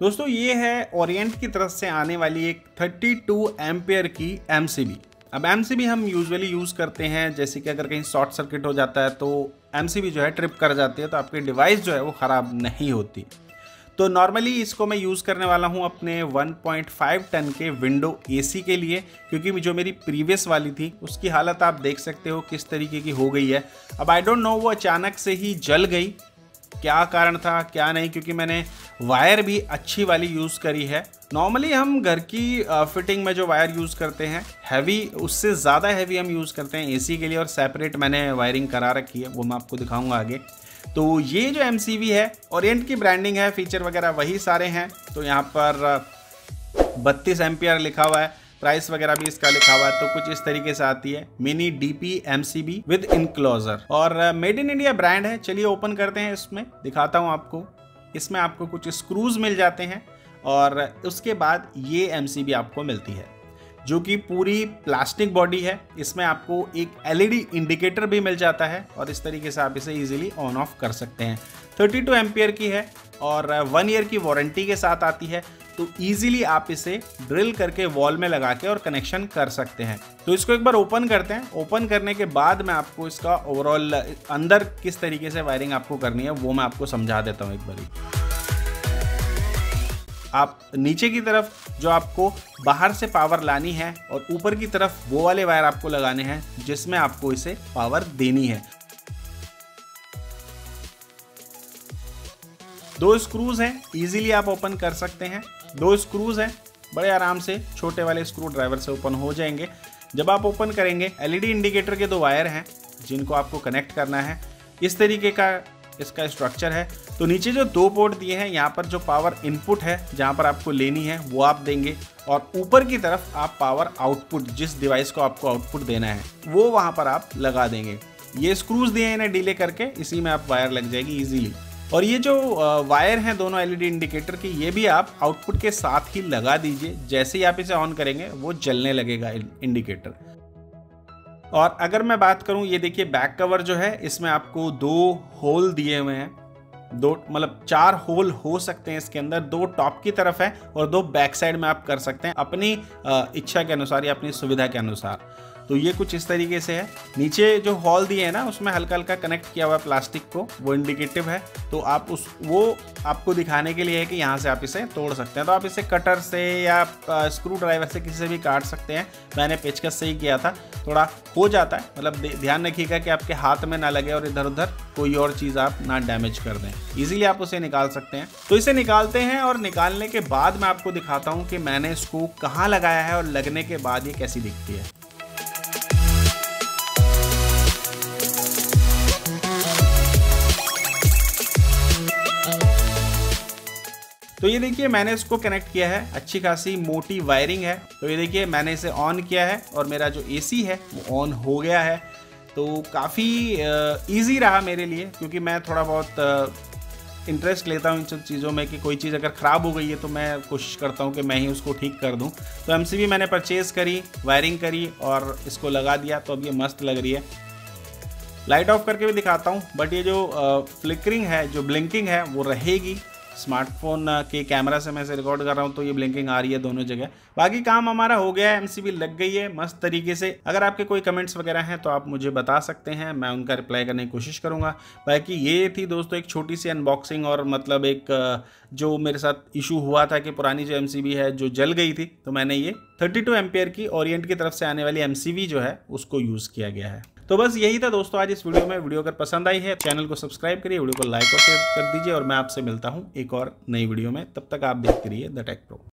दोस्तों ये है ओरिएंट की तरफ से आने वाली एक 32 एम्पियर की MCB। अब MCB हम यूजुअली यूज़ करते हैं जैसे कि अगर कहीं शॉर्ट सर्किट हो जाता है तो MCB जो है ट्रिप कर जाती है, तो आपकी डिवाइस जो है वो ख़राब नहीं होती। तो नॉर्मली इसको मैं यूज़ करने वाला हूँ अपने 1.5 टन के विंडो AC के लिए, क्योंकि जो मेरी प्रीवियस वाली थी उसकी हालत आप देख सकते हो किस तरीके की हो गई है। अब आई डोंट नो वो अचानक से ही जल गई, क्या कारण था क्या नहीं, क्योंकि मैंने वायर भी अच्छी वाली यूज़ करी है। नॉर्मली हम घर की फिटिंग में जो वायर यूज़ करते हैं हैवी, उससे ज़्यादा हैवी हम यूज़ करते हैं AC के लिए, और सेपरेट मैंने वायरिंग करा रखी है, वो मैं आपको दिखाऊंगा आगे। तो ये जो MCB है ओरिएंट की ब्रांडिंग है, फीचर वगैरह वही सारे हैं। तो यहाँ पर 32 एम्पियर लिखा हुआ है, प्राइस वगैरह भी इसका लिखा हुआ है। तो कुछ इस तरीके से आती है mini DP MCB with enclosure, और मेड इन इंडिया ब्रांड है। चलिए ओपन करते हैं, इसमें दिखाता हूँ आपको। इसमें आपको कुछ स्क्रूज मिल जाते हैं और उसके बाद ये MCB आपको मिलती है जो कि पूरी प्लास्टिक बॉडी है। इसमें आपको एक LED इंडिकेटर भी मिल जाता है और इस तरीके से आप इसे इजीली ऑन ऑफ कर सकते हैं। 32 एम्पियर की है और 1 ईयर की वारंटी के साथ आती है। तो इजीली आप इसे ड्रिल करके वॉल में लगा के और कनेक्शन कर सकते हैं। तो इसको एक बार ओपन करते हैं। ओपन करने के बाद मैं आपको इसका ओवरऑल अंदर किस तरीके से वायरिंग आपको करनी है वो मैं आपको समझा देता हूँ एक बारी। आप नीचे की तरफ जो आपको बाहर से पावर लानी है और ऊपर की तरफ वो वाले वायर आपको लगाने हैं जिसमें आपको इसे पावर देनी है। 2 स्क्रूज हैं, इजीली आप ओपन कर सकते हैं। 2 स्क्रूज हैं, बड़े आराम से छोटे वाले स्क्रू ड्राइवर से ओपन हो जाएंगे। जब आप ओपन करेंगे LED इंडिकेटर के 2 वायर हैं जिनको आपको कनेक्ट करना है। इस तरीके का इसका स्ट्रक्चर है। तो नीचे जो 2 पोर्ट दिए हैं, यहाँ पर जो पावर इनपुट है जहाँ पर आपको लेनी है वो आप देंगे, और ऊपर की तरफ आप पावर आउटपुट, जिस डिवाइस को आपको आउटपुट देना है वो वहाँ पर आप लगा देंगे। ये स्क्रूज दिए हैं, इन्हें डीले करके इसी में आप वायर लग जाएगी इजीली। और ये जो वायर हैं दोनों LED इंडिकेटर की, ये भी आप आउटपुट के साथ ही लगा दीजिए। जैसे ही आप इसे ऑन करेंगे वो जलने लगेगा इंडिकेटर। और अगर मैं बात करूं, ये देखिए बैक कवर जो है इसमें आपको 2 होल दिए हुए हैं। 2 मतलब 4 होल हो सकते हैं इसके अंदर। 2 टॉप की तरफ है और 2 बैक साइड में आप कर सकते हैं अपनी इच्छा के अनुसार या अपनी सुविधा के अनुसार। तो ये कुछ इस तरीके से है। नीचे जो हॉल दिए हैं ना, उसमें हल्का हल्का कनेक्ट किया हुआ है प्लास्टिक को, वो इंडिकेटिव है। तो आप वो आपको दिखाने के लिए है कि यहाँ से आप इसे तोड़ सकते हैं। तो आप इसे कटर से या स्क्रू ड्राइवर से किसी से भी काट सकते हैं। मैंने पेचकस से ही किया था, थोड़ा हो जाता है। मतलब ध्यान रखिएगा कि आपके हाथ में ना लगे और इधर उधर कोई और चीज़ आप ना डैमेज कर दें। ईजिली आप उसे निकाल सकते हैं। तो इसे निकालते हैं और निकालने के बाद मैं आपको दिखाता हूँ कि मैंने इसको कहाँ लगाया है और लगने के बाद ये कैसी दिखती है। तो ये देखिए मैंने इसको कनेक्ट किया है, अच्छी खासी मोटी वायरिंग है। तो ये देखिए मैंने इसे ऑन किया है और मेरा जो AC है वो ऑन हो गया है। तो काफ़ी इजी रहा मेरे लिए, क्योंकि मैं थोड़ा बहुत इंटरेस्ट लेता हूँ इन सब चीज़ों में कि कोई चीज़ अगर ख़राब हो गई है तो मैं कोशिश करता हूँ कि मैं ही उसको ठीक कर दूँ। तो MCB मैंने परचेज़ करी, वायरिंग करी और इसको लगा दिया। तो अब ये मस्त लग रही है। लाइट ऑफ करके भी दिखाता हूँ, बट ये जो फ्लिकरिंग है, जो ब्लिंकिंग है वो रहेगी। स्मार्टफोन के कैमरा से मैं इसे रिकॉर्ड कर रहा हूँ तो ये ब्लिंकिंग आ रही है दोनों जगह। बाकी काम हमारा हो गया है, MCB लग गई है मस्त तरीके से। अगर आपके कोई कमेंट्स वगैरह हैं तो आप मुझे बता सकते हैं, मैं उनका रिप्लाई करने की कोशिश करूँगा। बाकी ये थी दोस्तों एक छोटी सी अनबॉक्सिंग, और मतलब एक जो मेरे साथ इशू हुआ था कि पुरानी जो MCB है जो जल गई थी, तो मैंने ये 32 एम्पियर की ओरिएंट की तरफ से आने वाली MCB जो है उसको यूज़ किया गया है। तो बस यही था दोस्तों आज इस वीडियो में। वीडियो अगर पसंद आई है चैनल को सब्सक्राइब करिए, वीडियो को लाइक और शेयर कर दीजिए, और मैं आपसे मिलता हूं एक और नई वीडियो में। तब तक आप देखते रहिए द टेक प्रो।